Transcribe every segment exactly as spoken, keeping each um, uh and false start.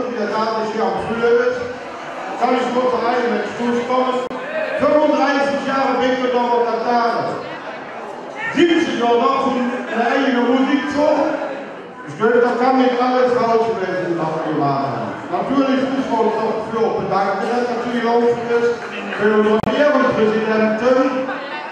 Stunde, wie der Tag hier am Frühjahr ist, kann ich kurz rein mit Fuß kommen. fünfunddreißig Jahre weggenommen auf der Tage. siebzig Jahre noch von der eigenen Musik zu. Ich glaube, da kann nicht alles falsch werden, was wir machen. Natürlich muss man uns auch für bedanken, dass das hier gelaufen ist. Für unseren Ehrenpräsidenten,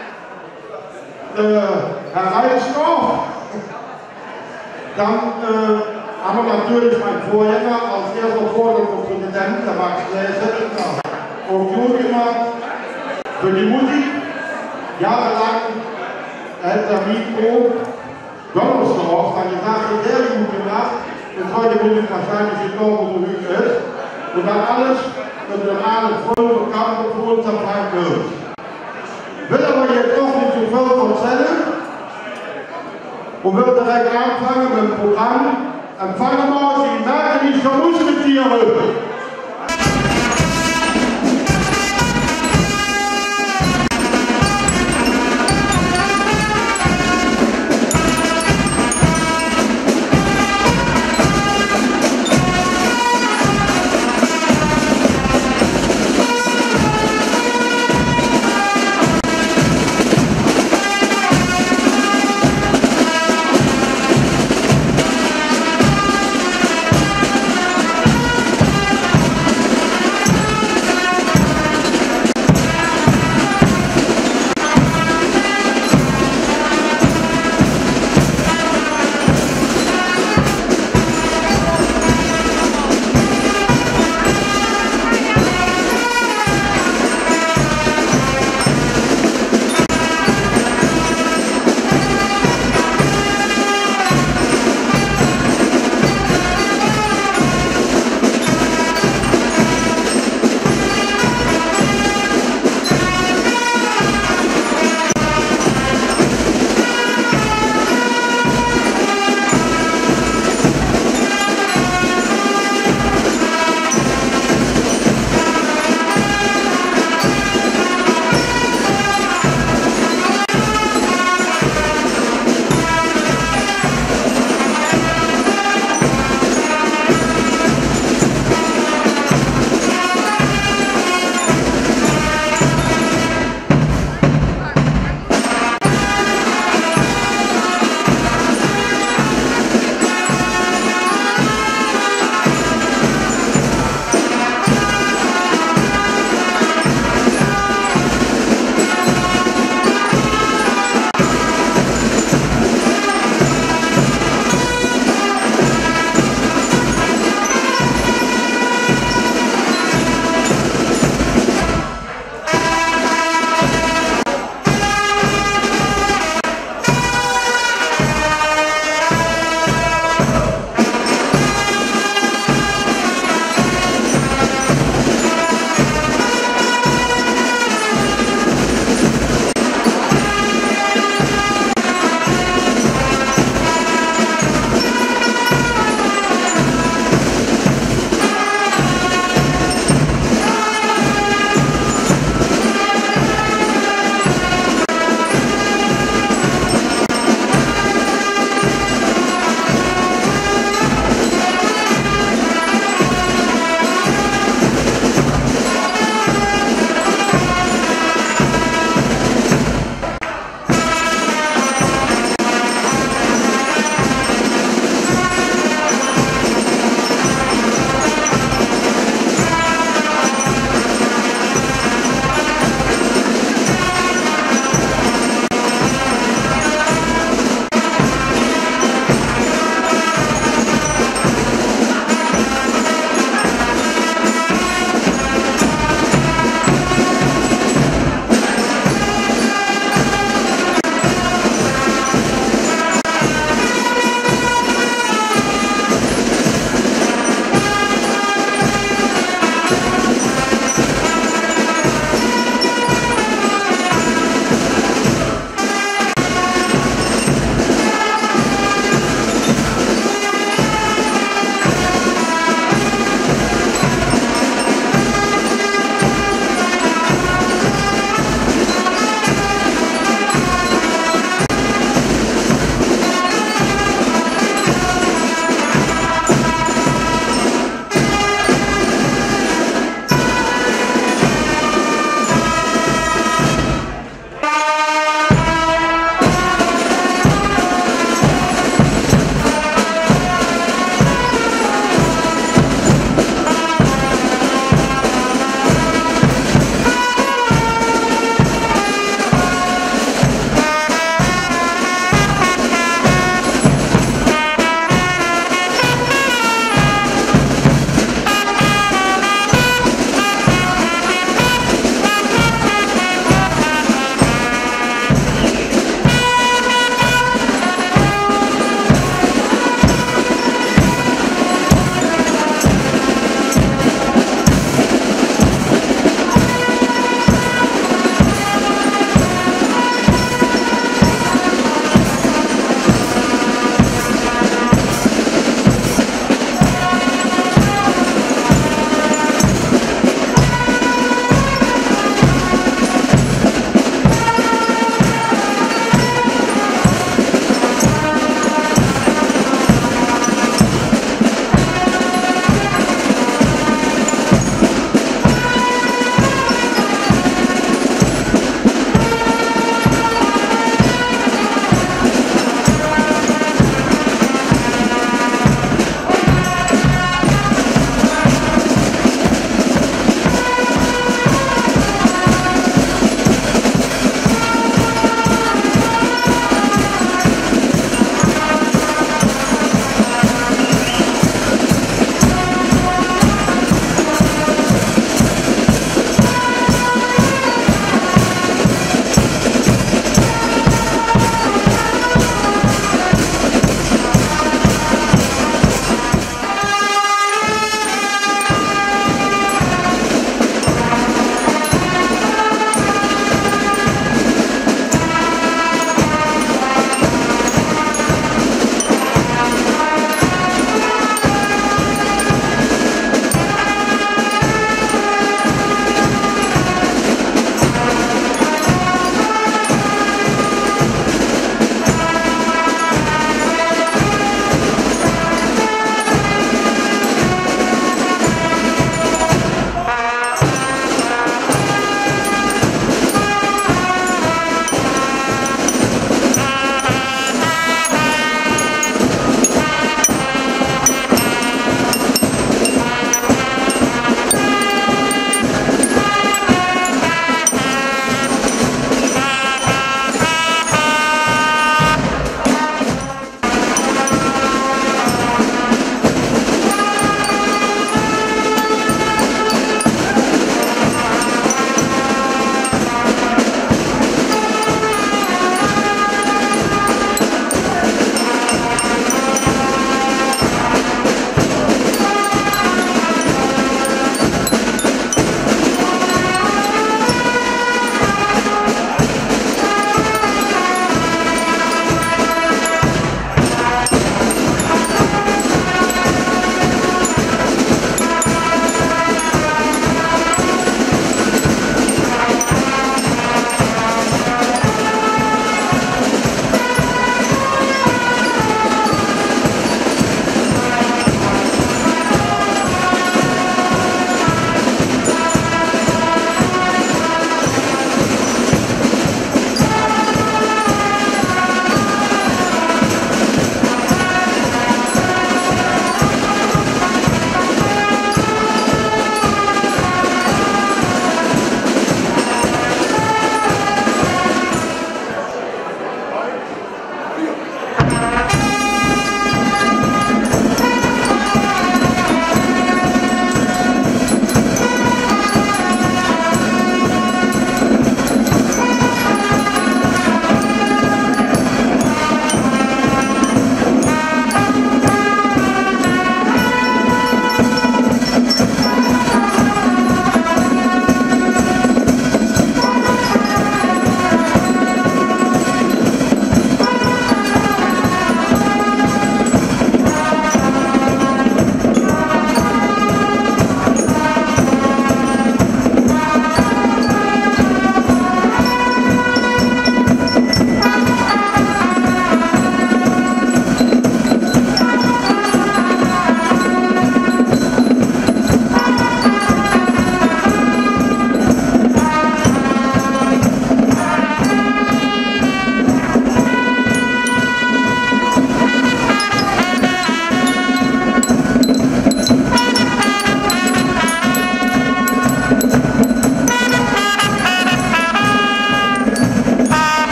äh, Herr Reitsdorf. Dann äh, haben wir natürlich meinen Vorgänger als erster Vorsitzender Präsident, der Max Gläser, auch gut gemacht für die Musik. Jahrelang hält der Mikro Donnersdorf seine Sache sehr gut gemacht. Und heute muss ich wahrscheinlich enorm so hübsch ist. Und dann alles mit dem Ahnen voll bekannt für unser Feind wird. Ich will aber jetzt doch nicht so viel erzählen. Und will direkt anfangen mit dem Programm. Empfangen wir Sie merken, ich schon Musketiere.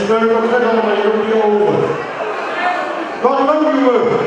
schnell und dann haben wir hier oben. Gott, Mann, Junge!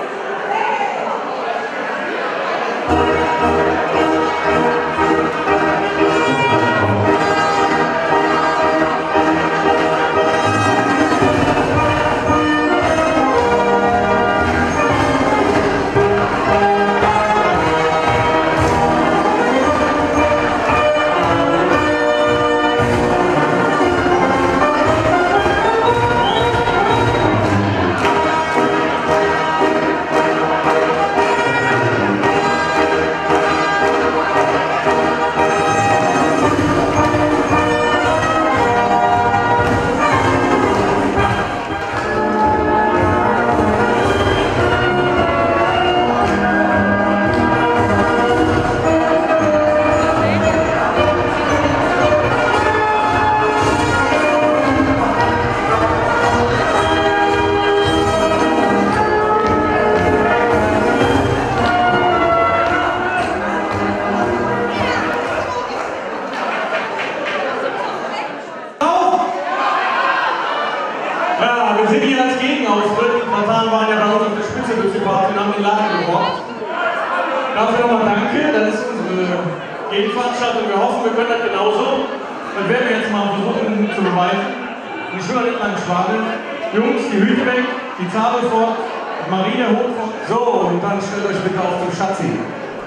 Dafür nochmal danke, das ist unsere Gegenveranstaltung. Wir hoffen, wir können das genauso. Das werden wir jetzt mal versuchen zu beweisen. Die Schüler nicht lang Schwaben. Jungs, die Hüte weg, die Zabel fort, Marie der Hof fort. So, und dann stellt euch bitte auf den Schatzi.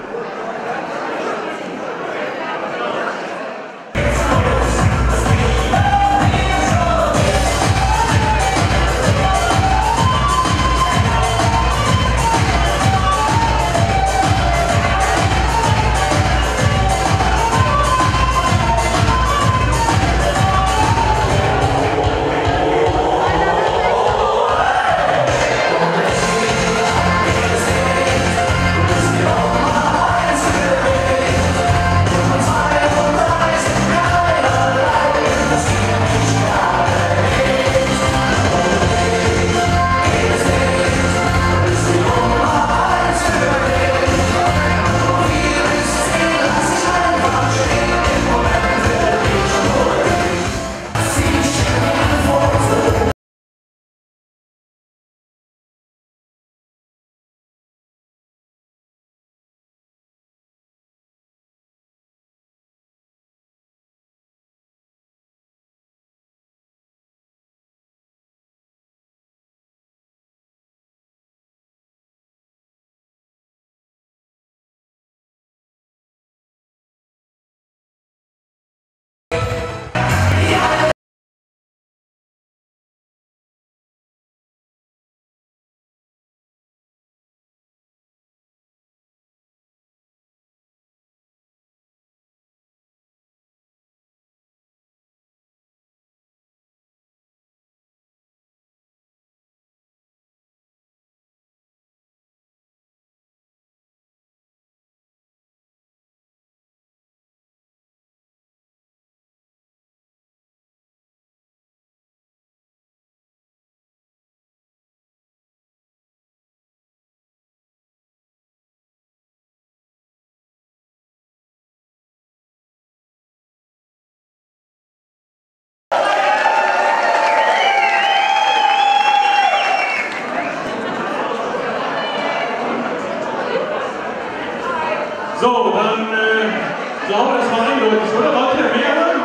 So, dann, äh, ich glaube, das war eindeutig, oder? Wollt ihr mehr hören?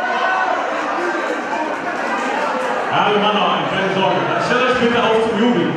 Ja, wir machen noch einen, keine Sorge. Dann stellt euch bitte auf zum Jubeln.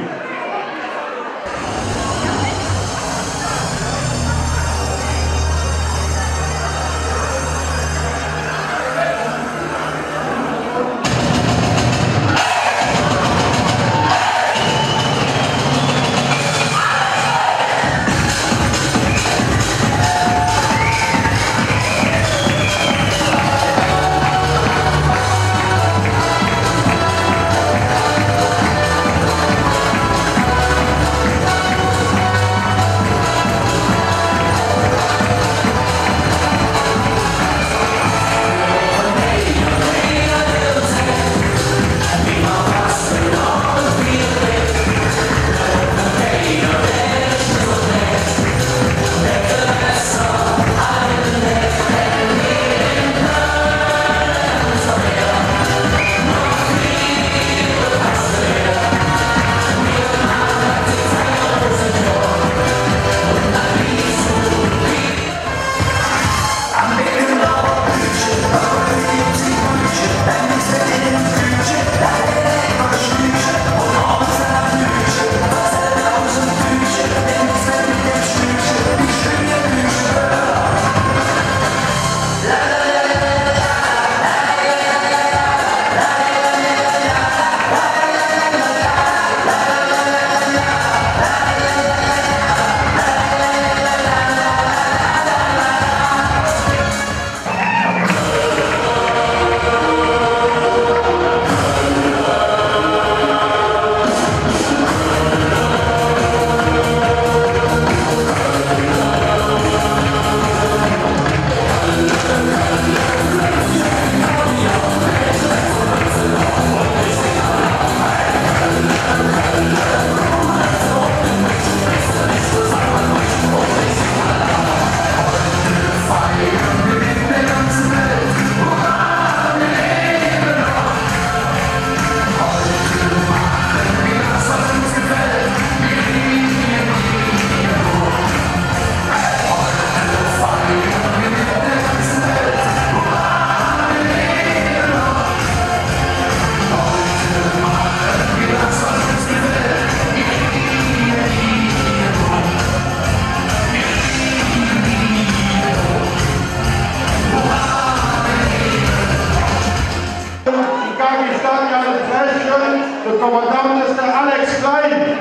der Kommandant ist der Alex Klein.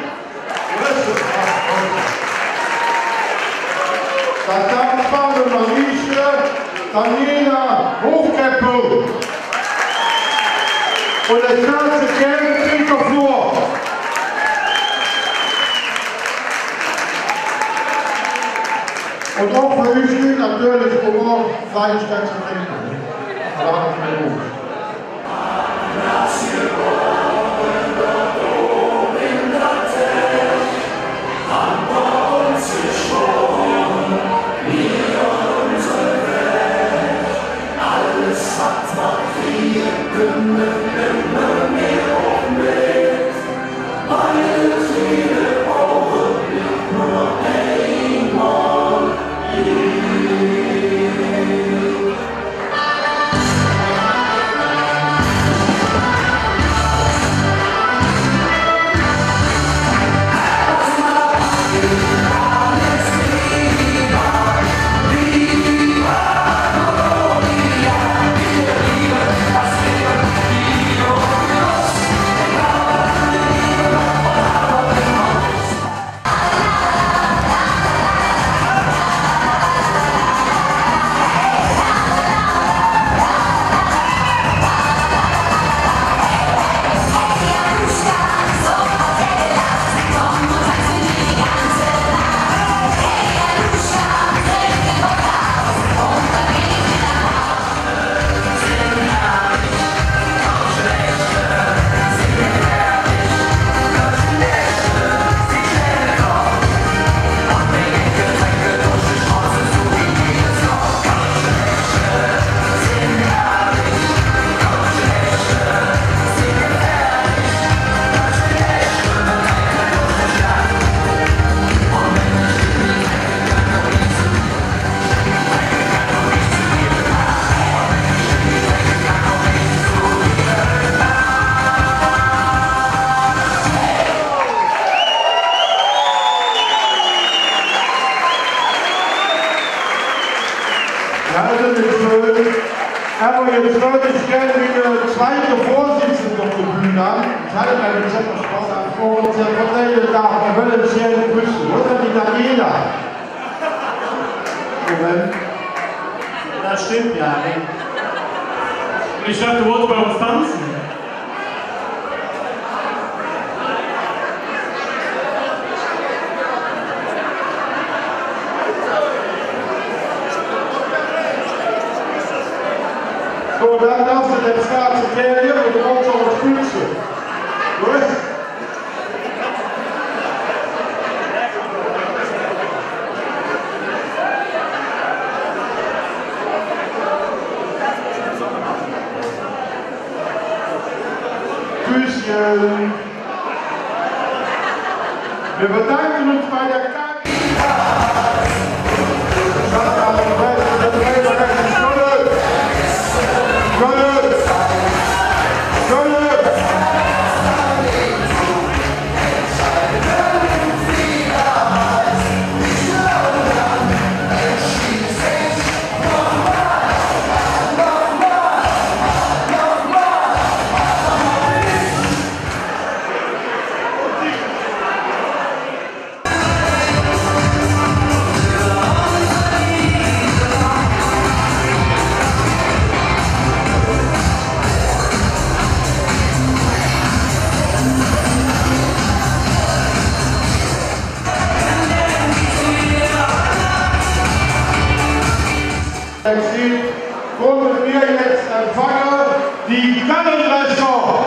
Der Dampfbahn und Marische, Daniela Hochkeppel. Und der ganze Gang Peter Flur. Und auch für euch natürlich immer Kleinigkeit zu denken. Aber nicht mehr gut. Aber jetzt würde ich gerne die zweite Vorsitzende auf der Bühne haben. Ich hatte meine Zettelsport vor uns, Herr Verteidiger, da, wir wollen uns hier grüßen, oder? Die Daniela. Moment. Das stimmt ja. Und ich dachte, du wolltest bei uns tanzen. So, dann darfst du den Start zu Ferien und du brauchst auch das Füße. Gut? Füßchen. Wir bedanken uns bei der K. Wollen wir jetzt empfangen die Kannenlöcher.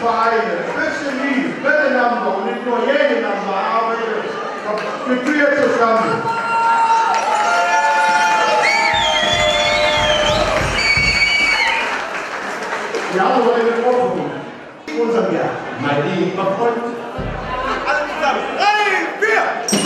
Vereine ein bisschen lieb, miteinander und nicht nur gegeneinander arbeiten, dann sind wir zusammen. Ja, aber in den Offen. Unser Berg, mein lieber Freund. Alle zusammen. Drei, vier!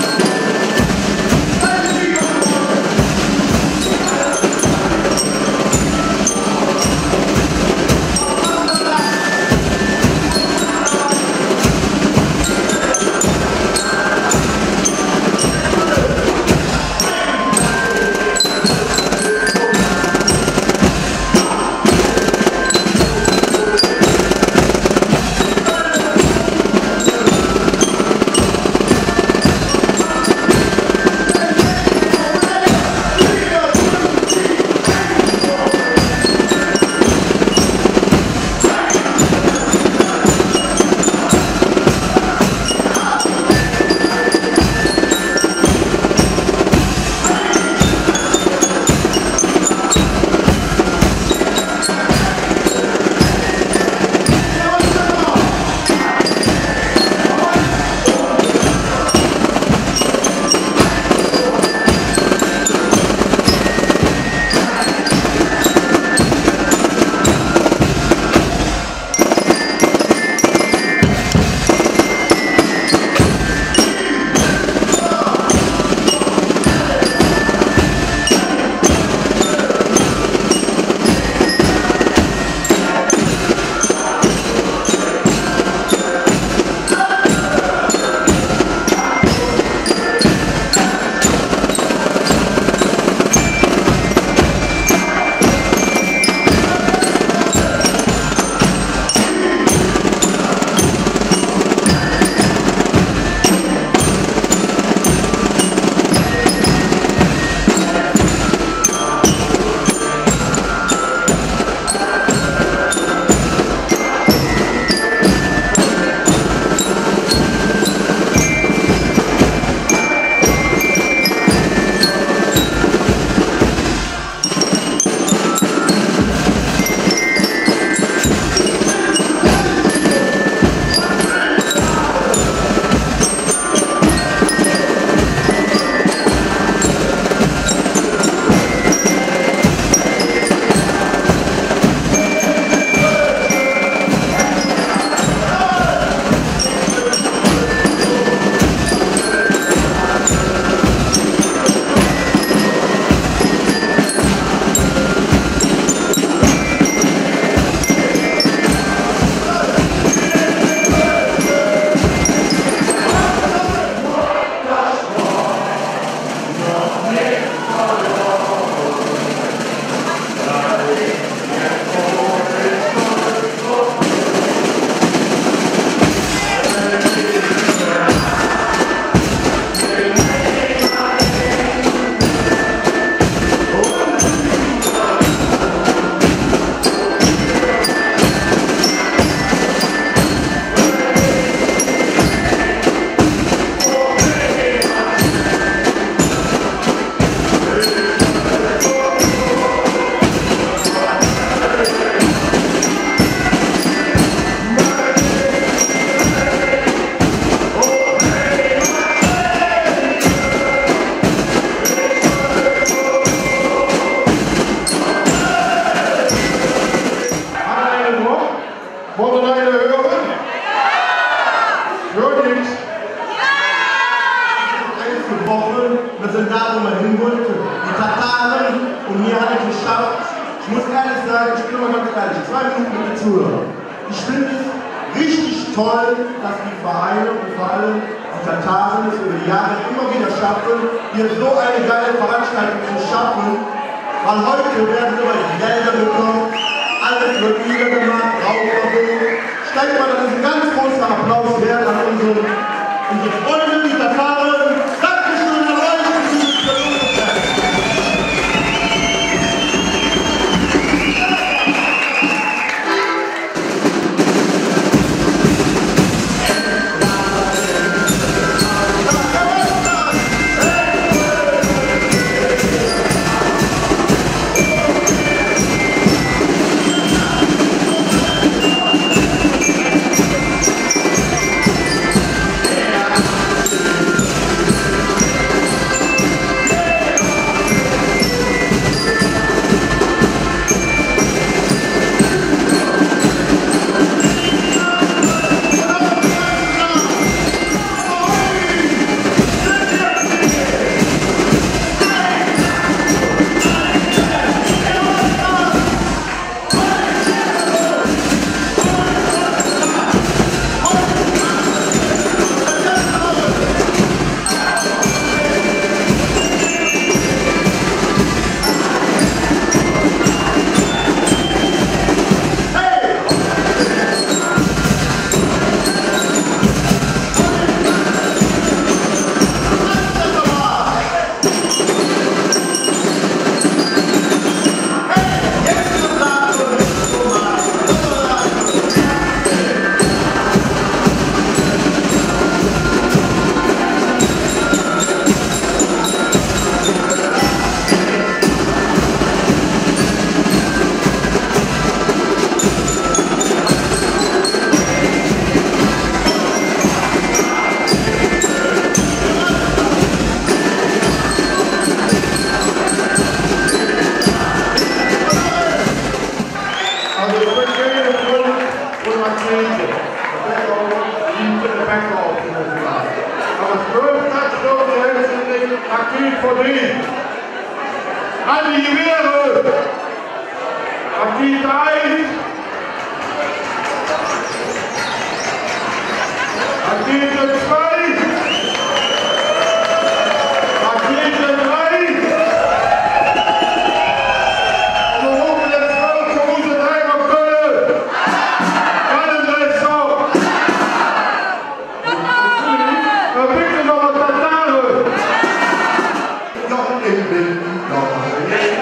Wir sind da, wo man hin wollte. Die Tataren und mir hat es geschafft. Ich muss ehrlich sagen, ich bin immer ganz ehrlich, zwei Minuten mit den Zuhörern. Ich finde es richtig toll, dass die Vereine und vor allem die Tataren es über die Jahre immer wieder schaffen, hier so eine geile Veranstaltung zu schaffen. Weil heute werden immer die Gelder bekommen, alles wird wieder gemacht, Rauchverbot. Ich denke mal, das ist ein ganz großer Applaus wert an unsere, unsere Freunde, die Tataren. Dankeschön an euch für dieses Verlustfest. bringen. An die Gewehre! Auf die drei! Auf diese zwei! Auf diese drei! So hoch wie das Volk, so muss es sein auf Köln! Keinen Rest auf! Bitte noch mal Tatare! Noch im Wind, noch im Wind.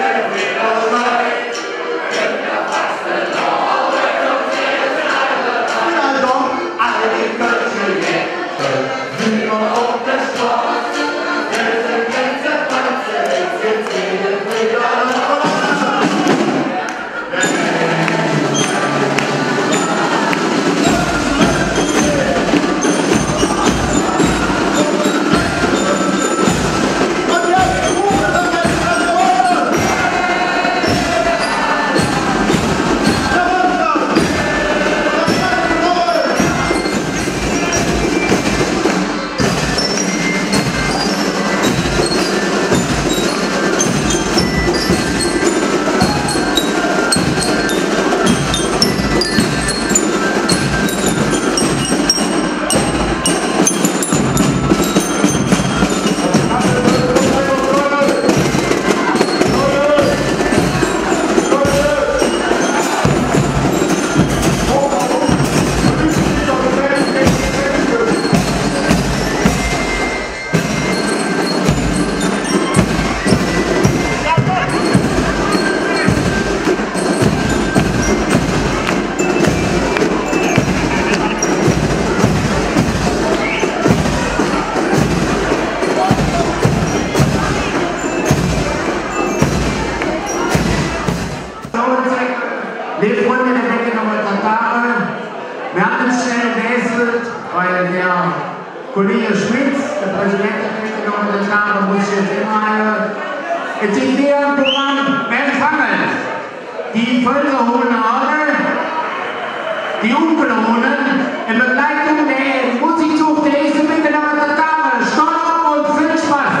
Liebe Freunde der Decke nochmal Tatare. Wir haben uns schnell gewechselt, weil der Kollege Schmitz, der Präsident der Decke nochmal Tatare, muss jetzt immer. Jetzt sind wir im Programm, wir empfangen die Völkerhohne Orgel, die Unkelhohnen, in Begleitung der Musikzug der ersten Decke nochmal Tatare. Stopp und viel Spaß!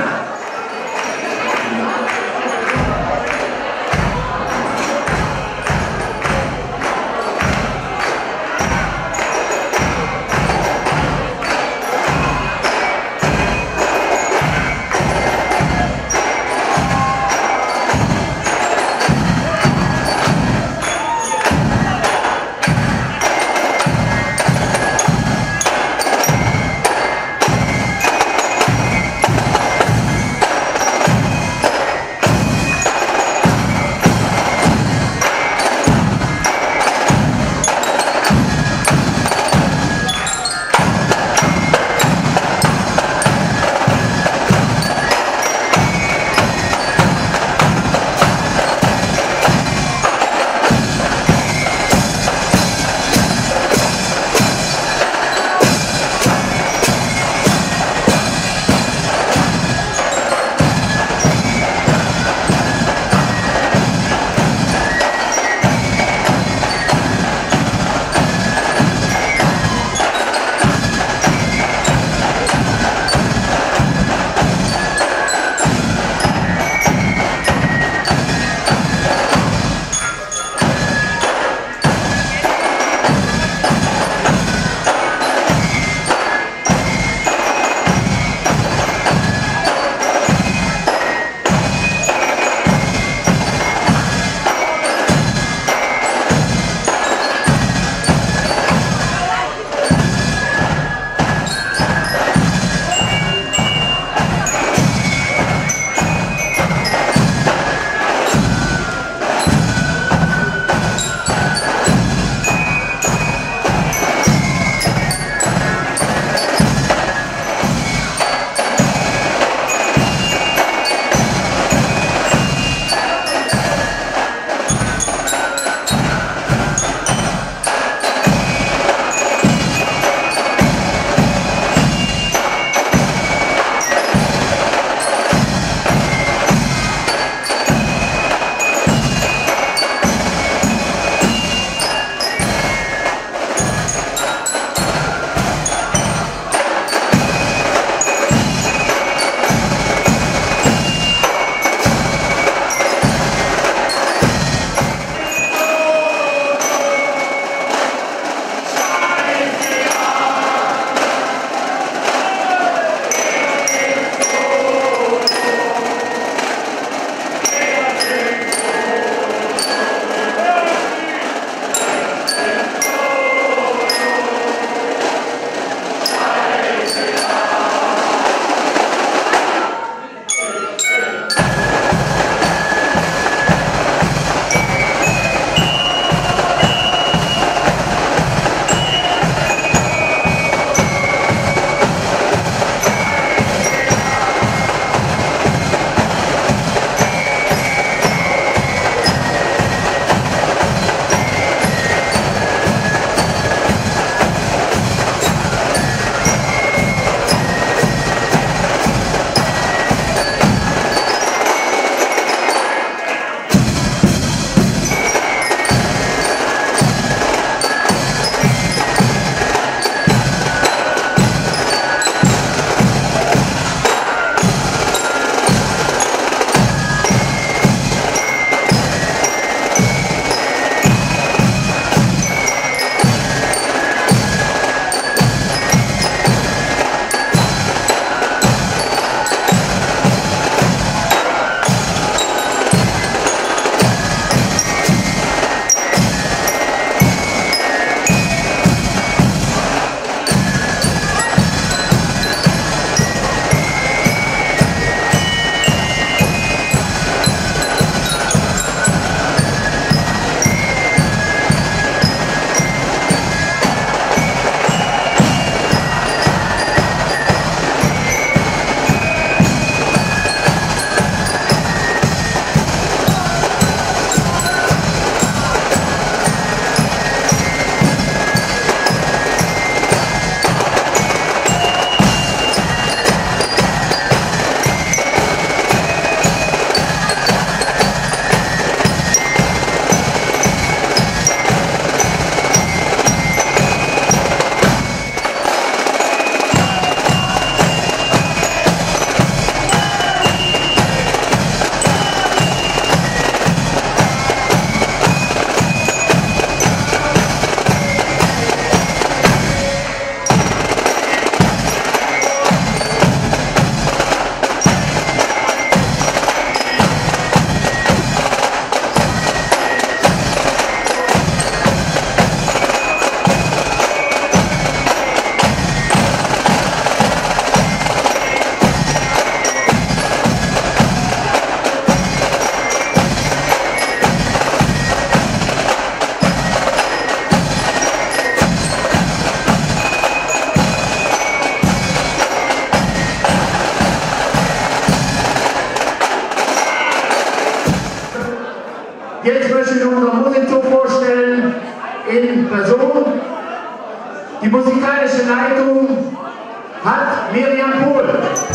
Die musikalische Leitung hat Miriam Pohl.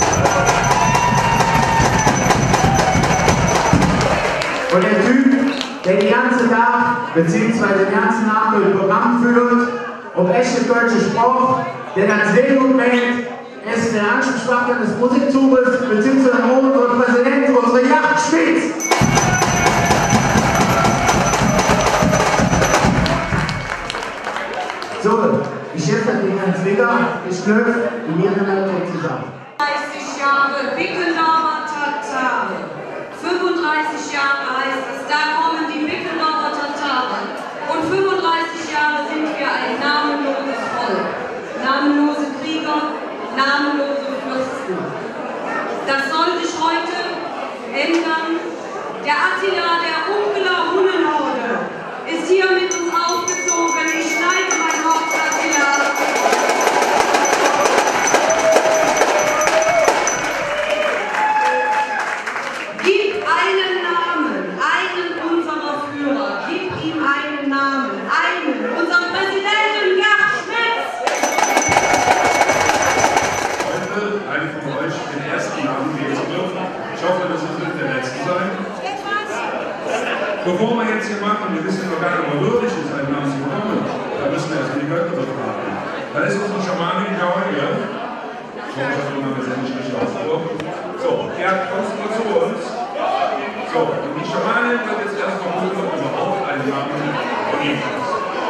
Und der Typ, der die ganze Tag bzw. den ganzen Abend durch Programm führt, um echte deutsche Sprache, der dann sehr gut meldet, er ist der Ansprechpartner des Musikzuges bzw. unser Präsident, unsere Yacht Spitz. So, ich schätze den Hans Wigger, ich glaube, die Miriam trägt sich ab. dreißig Jahre Bickendorfer Tatare. fünfunddreißig Jahre heißt es, da kommen die Bickendorfer Tatare. Und fünfunddreißig Jahre sind wir ein namenloses Volk. Namenlose Krieger, namenlose Fürsten. Das soll sich heute ändern. Der Attila der Unkeler Hunnenhorde ist hier mit uns aufgezogen. Ich schneide mein Haupt, Attila. Gib einen Namen, einen unserer Führer. Gib ihm einen Namen, einen, unseren Präsidenten Gerd Schmitz. Heute einen von euch den ersten Namen geben zu dürfen. Ich hoffe, das wird der letzte sein. Bevor wir jetzt hier machen, wir wissen noch gar nicht, ob würdig ist, einen Namen zu bekommen, da müssen wir erstmal die Götter befragen. Da ist unsere Schamanin Gauriel. Ich hoffe, das haben wir jetzt nicht richtig ausgesprochen. So, Gerd, kommst du mal zu uns? So, und die Schamanin wird jetzt erstmal gucken, ob wir auch einen Namen von ihm haben.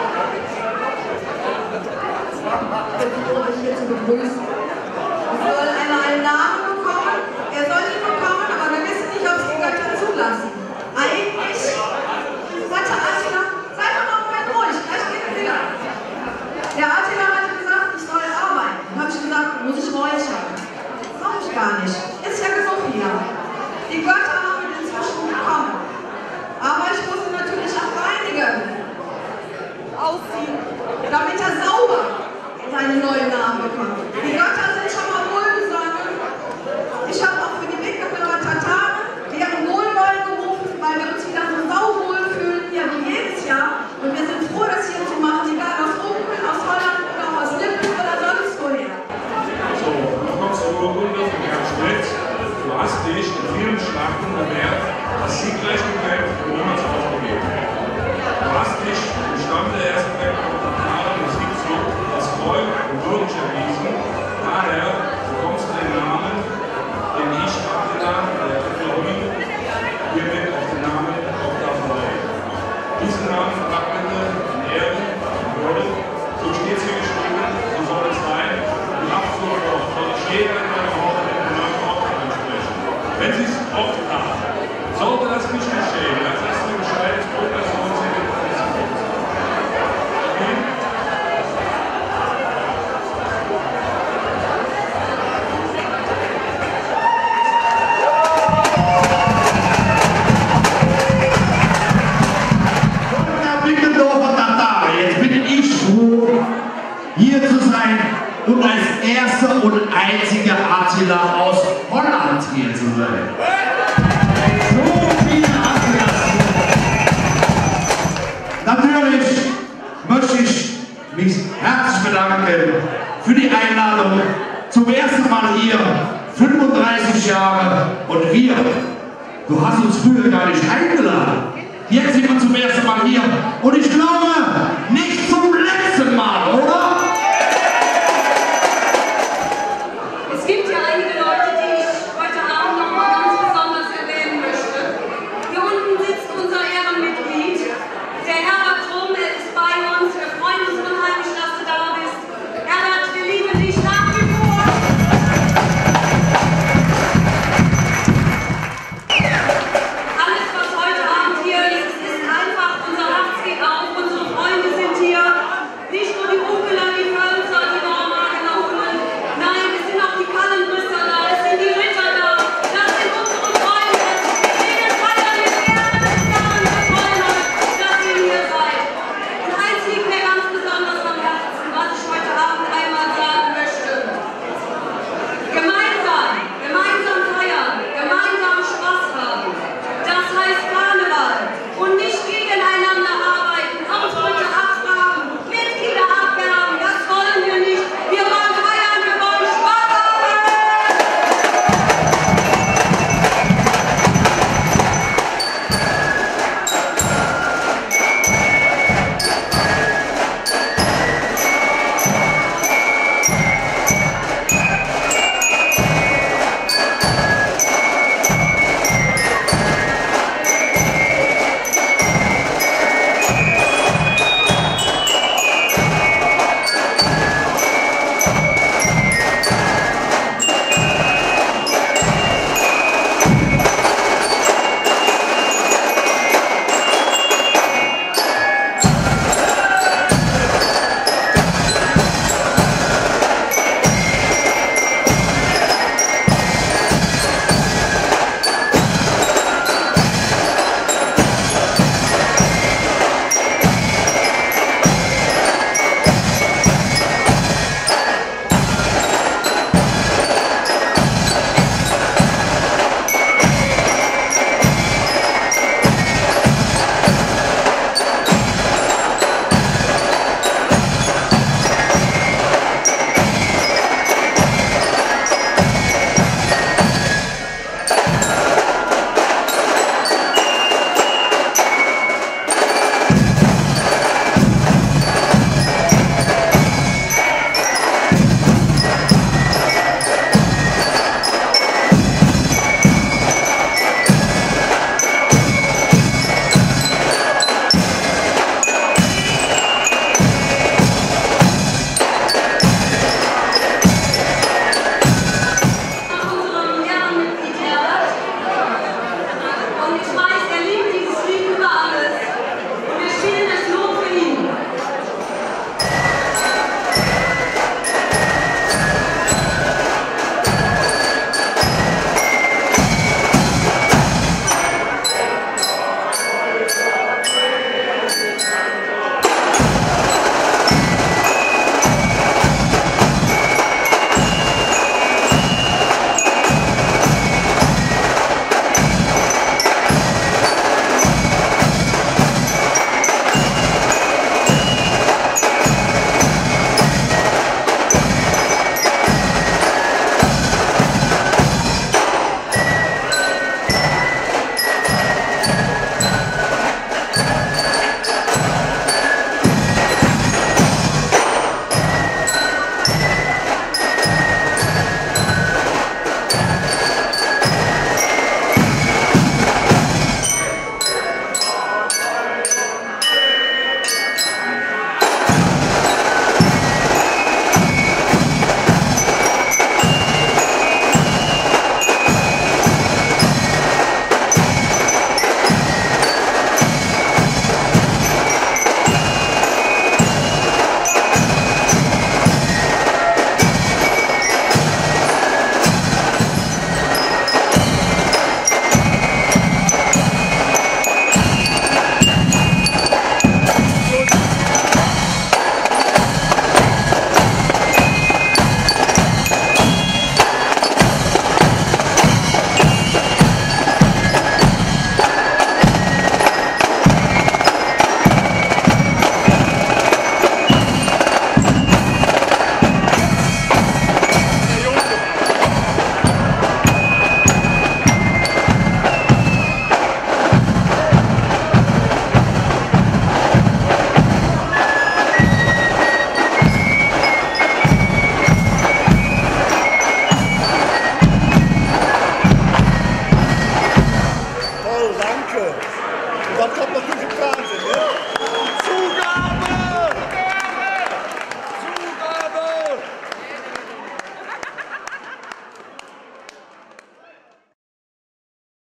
Ich bitte euch hier zu begrüßen. Es soll einer einen Namen bekommen. Er soll ihn bekommen, aber wir wissen nicht, ob es die Götter zulassen. Eigentlich, warte Attila, sei doch noch einen Moment ruhig, gleich geht er wieder. Der Attila hat gesagt, ich soll arbeiten. Dann habe ich gesagt, muss ich räuchern. Mach ich gar nicht. Ist ja genug hier. Die Götter haben wir inzwischen bekommen. Aber ich musste natürlich auch reinigen. Ausziehen. Damit er sauber seinen neuen Namen bekommt. Die Götter sind schon mal wohlgesonnen. Ich habe auch für die Bickendorfer Tataren deren Wohlwollen gerufen, weil wir uns wieder so sauwohl fühlen, ja wie jedes Jahr. Und wir sind froh, das hier zu machen, egal aus Ungarn, aus Holland oder aus Lippen oder sonst woher. So, da kommst du Urkunde von Gerd Schmitz. Du hast dich in vielen Schlachten bewährt, hast siegreich gekämpft und niemals aufgegeben. Du hast dich im Stamm der ersten Tataren des Siegzug das Volk und würdig erwiesen. Daher bekommst du den Namen, den ich Attila, der Theologie, hiermit auf den Namen Doktor verleihe. Diesen Namen verpackte in Ehre und Würde, so steht es hier geschrieben, so soll es sein, und ab sofort soll ich jeder in meiner Horde den Namen Doktor ansprechen. Wenn sie es oft haben, sollte das nicht geschehen, dann ist mir Bescheid, es wird das uns in den Präsidenten. Okay? Hier zu sein und als erster und einziger Attila aus Holland hier zu sein. So viele Attilas. Natürlich möchte ich mich herzlich bedanken für die Einladung. Zum ersten Mal hier, fünfunddreißig Jahre und wir. Du hast uns früher gar nicht eingeladen. Jetzt sind wir zum ersten Mal hier und ich glaube,